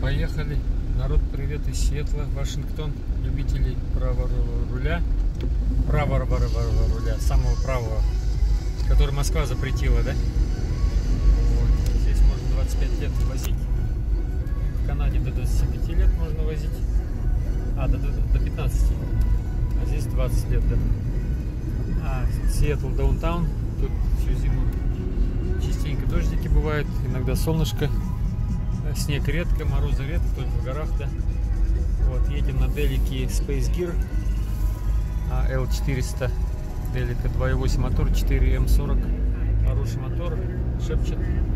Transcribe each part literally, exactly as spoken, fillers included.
Поехали. Народ, привет из Сиэтла, Вашингтон. Любителей правого руля. Правого руля, самого правого, который Москва запретила, да? Вот. Здесь можно двадцать пять лет возить. В Канаде до двадцати пяти лет можно возить. А, до, до, до пятнадцати. А здесь двадцать лет, да. А, Сиэтл, даунтаун. Тут всю зиму частенько дождики бывают, иногда солнышко. Снег редко, морозы редко, только в горах, да. Вот, едем на Делике Space Gear эл четыреста. Делика два и восемь мотор, четыре эм сорок. Хороший мотор, шепчет.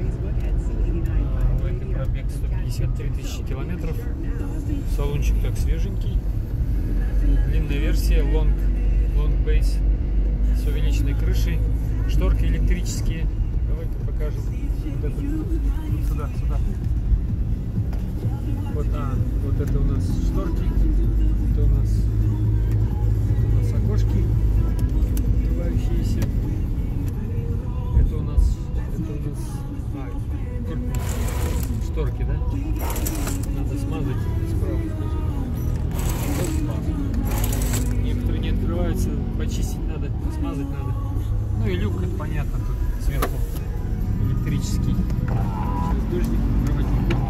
В этой пробег сто пятьдесят три тысячи километров. Салончик так свеженький. Длинная версия, long, long base с увеличенной крышей. Шторки электрические. Давай-ка покажем. Вот это. Сюда, сюда. Вот, а, вот это у нас шторки, это у нас, это у нас окошки открывающиеся, это у нас, это у нас, а, шторки, да? Надо смазать справа. Некоторые не открываются, почистить надо, смазать надо. Ну и люк, это понятно, тут сверху электрический. Сейчас дождик, открывать не буду.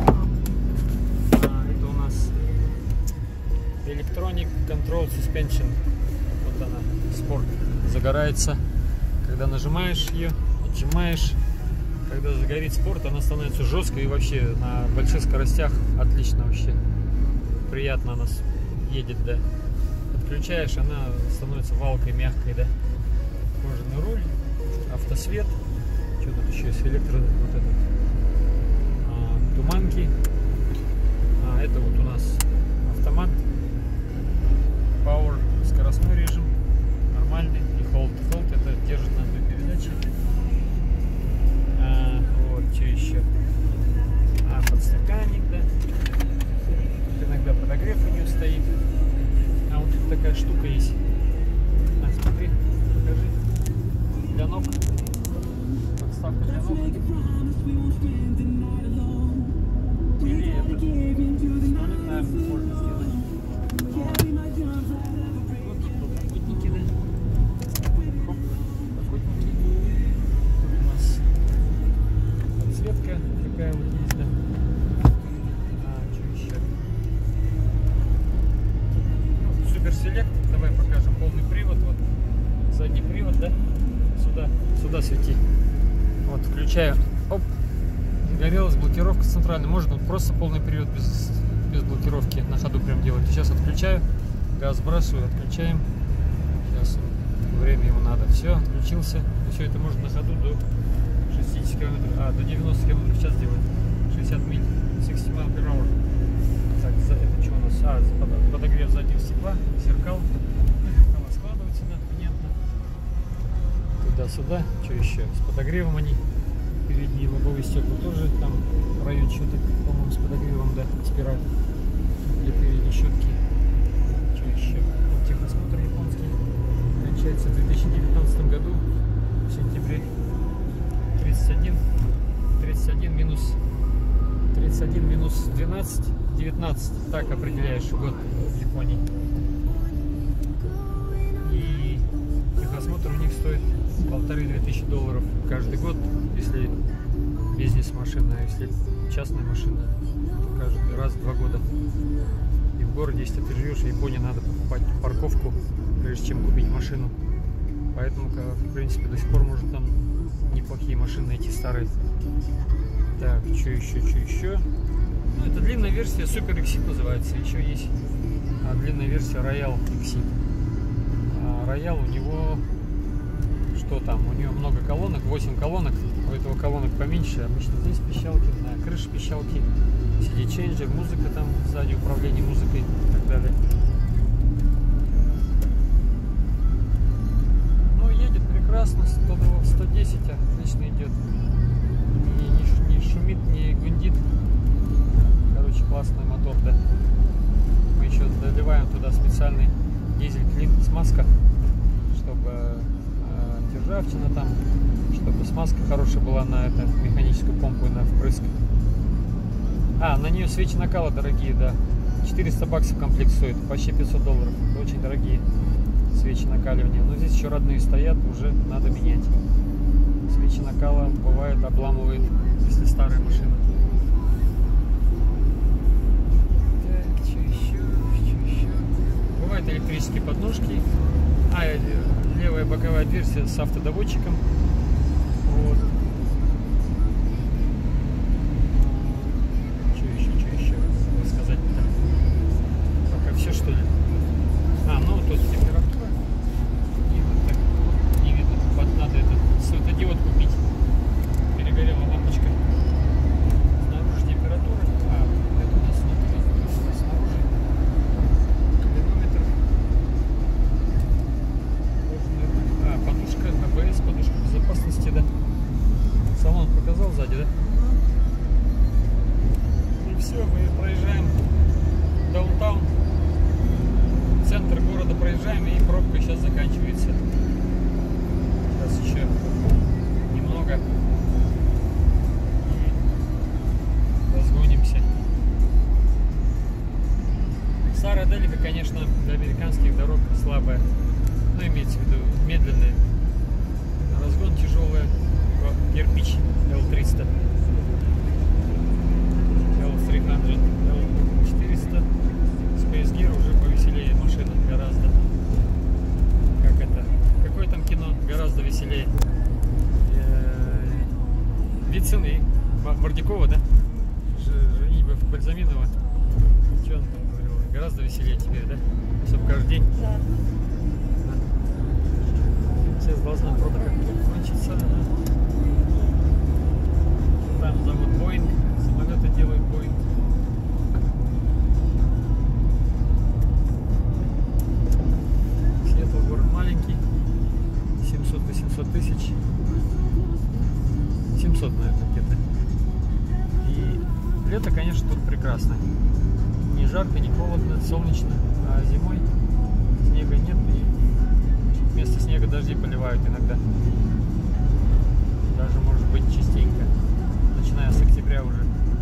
Electronic Control Suspension. Вот она, спорт. Загорается, когда нажимаешь ее, отжимаешь. Когда загорит спорт, она становится жесткой и вообще на больших скоростях отлично вообще. Приятно она едет, да. Отключаешь, она становится валкой, мягкой, да. Кожаный руль, автосвет. Что тут еще есть? Электро... Вот это. А, туманки. А, это вот у нас автомат. Power, скоростной режим, нормальный, и hold. Hold это держит на одной передаче. А, вот, что еще? А, подстаканник, да. Тут иногда подогрев у нее стоит. А вот тут такая штука есть. А, смотри, покажи. Для ног. Подставка для ног. Или это. Ну, не знаю, можно сделать. Такая вот есть, да. А, что еще? Ну, супер селект. Давай покажем полный привод. Вот задний привод, да. Сюда, сюда свети. Вот, включаю. Оп. Загорелась блокировка центральная. Можно просто полный привод без, без блокировки на ходу прям делать. Сейчас отключаю. Газ сбрасываю, отключаем. Сейчас время ему надо. Все, отключился. И все это можно на ходу до шестидесяти километров, а, до девяноста километров в час делать. шестьдесят миль, шестьдесят миль per hour. Так, это что у нас? А, подогрев заднего стекла, зеркал. Зеркала складываются, да, понятно. Туда-сюда. Что еще? С подогревом они. Передние лобовые стекла тоже там в районе что-то, по-моему, с подогревом, да, спираль для передней щетки. Что еще? Вот техосмотр японский. Кончается в две тысячи девятнадцатом году, в сентябре. тридцать один, тридцать один минус, тридцать один минус двенадцать, девятнадцать, так определяешь год в Японии. И техосмотр у них стоит полторы-две тысячи долларов каждый год, если бизнес-машина, а если частная машина, то каждый раз в два года. И в городе, если ты живешь в Японии, надо покупать парковку, прежде чем купить машину. Поэтому, в принципе, до сих пор может там неплохие машины найти, старые. Так, что еще, что еще? Ну, это длинная версия, Super Exit называется. Еще есть а, длинная версия Royal Exit. А, Royal у него, что там? У него много колонок, восемь колонок. У этого колонок поменьше. Обычно здесь пищалки, на крыше пищалки, си ди-чейнджер, музыка там, сзади управление музыкой и так далее. Прекрасно, сто десять отлично идет, не, не, не шумит, не гундит. Короче, классный мотор, да. Мы еще доливаем туда специальный дизель клин, смазка, чтобы э, державчина там, чтобы смазка хорошая была на это, механическую помпу и на впрыск. А, на нее свечи накала дорогие, да. четыреста баксов комплект стоит, почти пятьсот долларов. Очень дорогие свечи накаливания. Но здесь еще родные стоят, уже надо менять. Свечи накала бывает обламывает, если старая машина. Так, что еще? Что еще? Бывают электрические подножки. А, левая боковая дверь с автодоводчиком. Вот. Что еще, что еще рассказать-то? Пока все, что ли? А, ну тут температура. И вот так не видно. Вот надо этот светодиод купить. Перегорела лампочка. Снаружи температура. А, это у нас внутри. Это снаружи. Клинометр. А, подушка а бэ эс, подушка безопасности, да. Салон показал сзади, да? И все, мы проезжаем даунтаун. Центр города проезжаем, и пробка сейчас заканчивается. Сейчас еще немного. И разгонимся. Старая Делика, конечно, для американских дорог слабая. Ну, имеется в виду медленная. Разгон тяжелый. Кирпич эл триста. эл триста, эл четыреста. Space Gear уже повеселее машина гораздо. Как это? Какое там кино гораздо веселее? Вид цены. Мордякова, да? Женитьба Бальзаминова. Что он там говорил? Гораздо веселее теперь, да? Особенно каждый день. Да. Сейчас должна пробка кончиться. Там завод Боинг. Самолеты делают Боинг. Сиэтл город маленький. семьсот-восемьсот тысяч. семьсот, наверное, где-то. И лето, конечно, тут прекрасно. Не жарко, не холодно, солнечно. А зимой снега нет. И вместо снега дожди поливают иногда. Даже, может быть, частенько. Начиная с октября уже.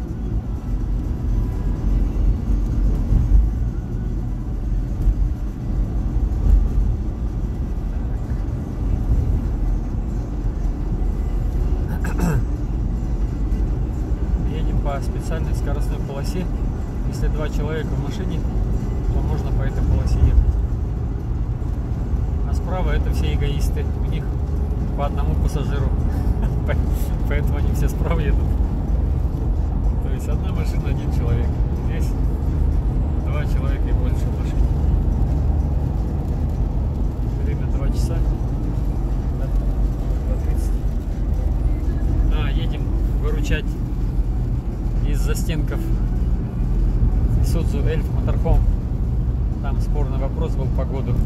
Едем по специальной скоростной полосе. Если два человека в машине, то можно по этой полосе ехать. А справа это все эгоисты. У них по одному пассажиру. Поэтому они все справа едут. То есть одна машина, один человек. Здесь два человека и больше в машине. Время два часа. два тридцать. А, едем выручать из застенков Isuzu Эльф Motorhome. Там спорный вопрос был по году.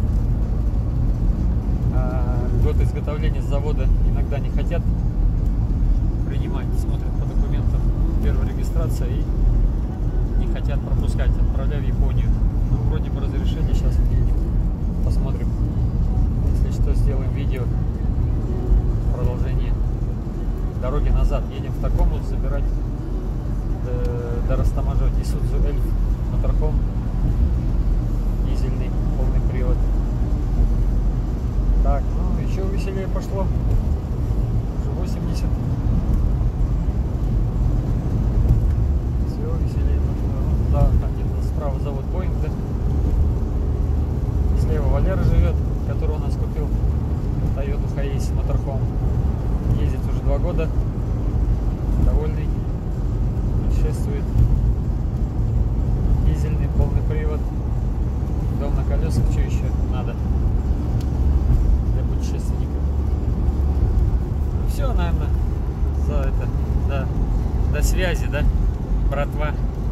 А, год изготовления с завода иногда не хотят принимать, смотрят по документам, первая регистрация, и не хотят пропускать, отправляю в Японию. Ну, вроде бы разрешили, сейчас едем, посмотрим. Если что, сделаем видео, продолжение дороги назад. Едем в Такому забирать до, до растаможивать Isuzu Эльф Motorhome, дизельный, полный привод. Так, ну еще веселее пошло. Уже восемьдесят. Все веселее пошло. Да, там где-то справа завод Боинг, да? Слева Валера живет, который у нас купил Toyota Hiace Motorhome. Ездит уже два года. Довольный. Путешествует. Дизельный, полный привод. Дом на колесах, что еще надо для путешественников. Все, наверное, за это, да, до связи, да, братва.